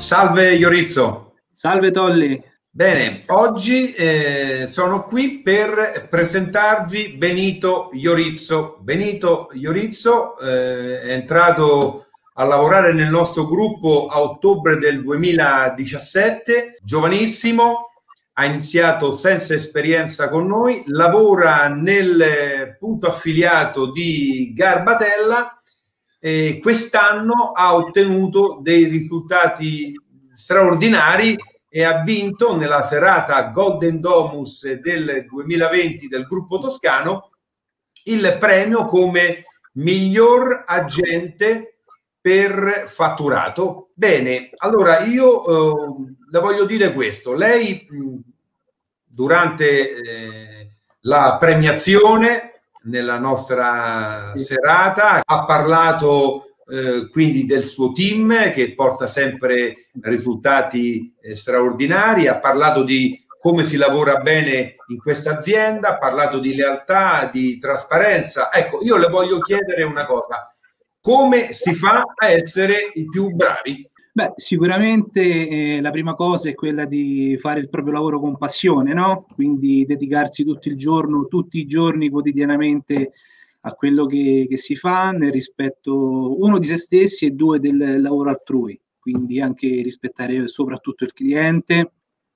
Salve Iorizzo. Salve Tolli. Bene, oggi sono qui per presentarvi Benito Iorizzo. Benito Iorizzo è entrato a lavorare nel nostro gruppo a ottobre del 2017, giovanissimo, ha iniziato senza esperienza con noi, lavora nel punto affiliato di Garbatella e quest'anno ha ottenuto dei risultati straordinari e ha vinto nella serata Golden Domus del 2020 del gruppo toscano il premio come miglior agente per fatturato. Bene, allora io le voglio dire questo. Lei durante la premiazione nella nostra serata ha parlato quindi del suo team che porta sempre risultati straordinari, ha parlato di come si lavora bene in questa azienda, ha parlato di lealtà, di trasparenza. Ecco, io le voglio chiedere una cosa: come si fa a essere i più bravi? Beh, sicuramente la prima cosa è quella di fare il proprio lavoro con passione, no? Quindi dedicarsi tutto il giorno, tutti i giorni, quotidianamente a quello che si fa nel rispetto, uno, di se stessi e due, del lavoro altrui. Quindi anche rispettare soprattutto il cliente,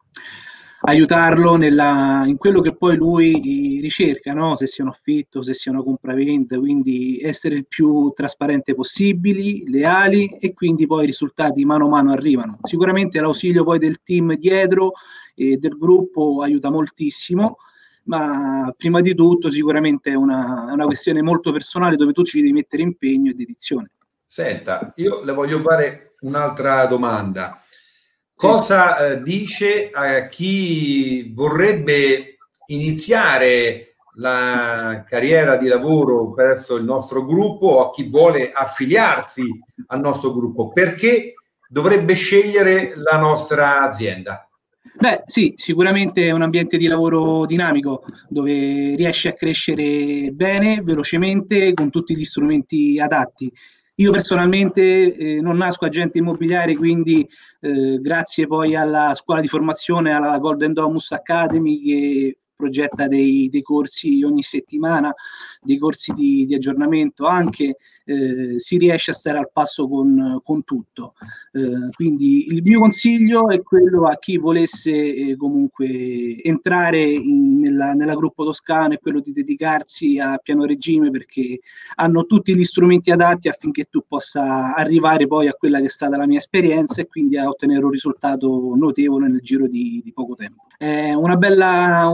aiutarlo in quello che poi lui ricerca, no? Se sia un affitto, se sia una compravendita, quindi essere il più trasparente possibili, leali, e quindi poi i risultati mano a mano arrivano. Sicuramente l'ausilio poi del team dietro e del gruppo aiuta moltissimo, ma prima di tutto sicuramente è una questione molto personale dove tu ci devi mettere impegno e dedizione. Senta, io le voglio fare un'altra domanda. Cosa dice a chi vorrebbe iniziare la carriera di lavoro presso il nostro gruppo o a chi vuole affiliarsi al nostro gruppo? Perché dovrebbe scegliere la nostra azienda? Beh, sì, sicuramente è un ambiente di lavoro dinamico dove riesci a crescere bene, velocemente, con tutti gli strumenti adatti. Io personalmente non nasco agente immobiliare, quindi grazie poi alla scuola di formazione, alla Golden Domus Academy, che progetta dei corsi ogni settimana, dei corsi di aggiornamento anche, si riesce a stare al passo con tutto. Quindi il mio consiglio è quello a chi volesse comunque entrare nella gruppo toscano, è quello di dedicarsi a piano regime, perché hanno tutti gli strumenti adatti affinché tu possa arrivare poi a quella che è stata la mia esperienza e quindi a ottenere un risultato notevole nel giro di poco tempo. È una bella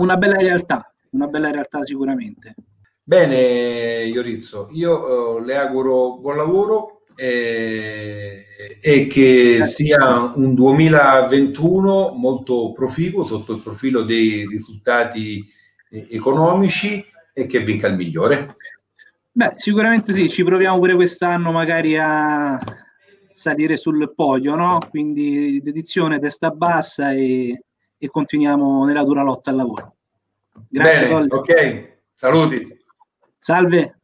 realtà sicuramente. Bene, Iorizzo, io le auguro buon lavoro e che sia un 2021 molto proficuo sotto il profilo dei risultati economici e che vinca il migliore. Beh, sicuramente sì, ci proviamo pure quest'anno magari a salire sul podio, no? Quindi dedizione, testa bassa e continuiamo nella dura lotta al lavoro. Grazie, Bene, Tolli. ok, saluti. Salve.